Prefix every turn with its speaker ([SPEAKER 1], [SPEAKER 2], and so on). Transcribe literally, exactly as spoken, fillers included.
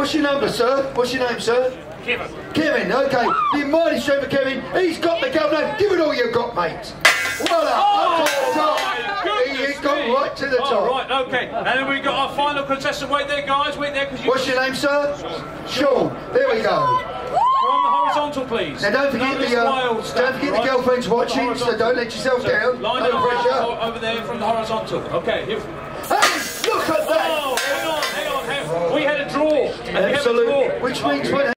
[SPEAKER 1] What's your number, sir? What's your name, sir?
[SPEAKER 2] Kevin.
[SPEAKER 1] Kevin, okay. The mighty straight for Kevin. He's got the goal now. Give it all you've got, mate. Well up.
[SPEAKER 2] Oh,
[SPEAKER 1] up to the top. He, he's got right to the top.
[SPEAKER 2] Oh, right, okay. And then we've got our final contestant. Wait there, guys. Wait there. Cause you
[SPEAKER 1] What's your name, sir? Sean. There we go.
[SPEAKER 2] From the horizontal, please.
[SPEAKER 1] Now don't forget the uh, don't forget the girlfriend's watching, so don't let yourself
[SPEAKER 2] so
[SPEAKER 1] down.
[SPEAKER 2] Line
[SPEAKER 1] No
[SPEAKER 2] up
[SPEAKER 1] pressure.
[SPEAKER 2] over there from the horizontal. Okay. Here.
[SPEAKER 1] Hey, look at that!
[SPEAKER 2] Oh, hang on, hang on, hang on. We had a draw.
[SPEAKER 1] Absolutely. Which means when